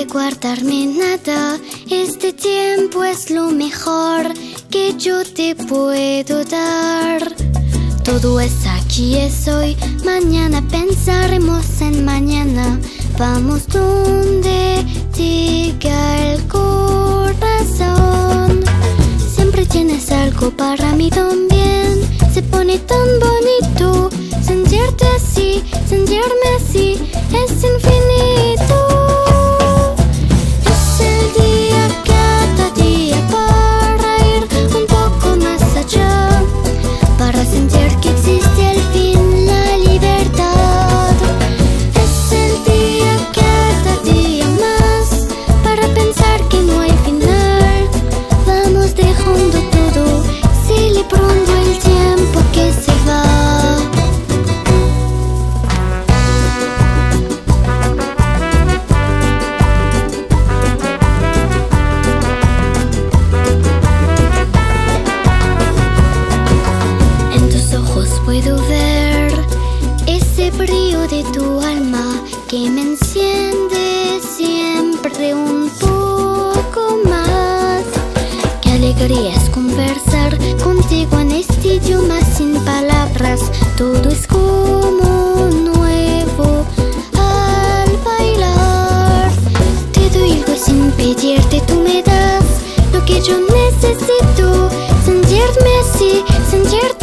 guardarme nada. Este tiempo es lo mejor que yo te puedo dar. Todo es aquí, es hoy. Mañana pensaremos en mañana. Vamos donde diga el corazón. Siempre tienes algo para mí también. Se pone tan bonito sentirte así, sentirme así. Es infinito. Es el día, cada día, para ir un poco más allá, para sentir que existe al fin la libertad. Es el día, cada día más, para pensar que no hay final. Vamos dejando todo, celebrando el tiempo que se va. Puedo ver ese brillo de tu alma que me enciende siempre un poco más. Qué alegría es conversar contigo en este idioma sin palabras. Todo es como nuevo al bailar. Te doy algo sin pedirte, tú me das lo que yo necesito. Sentirme así, sentirte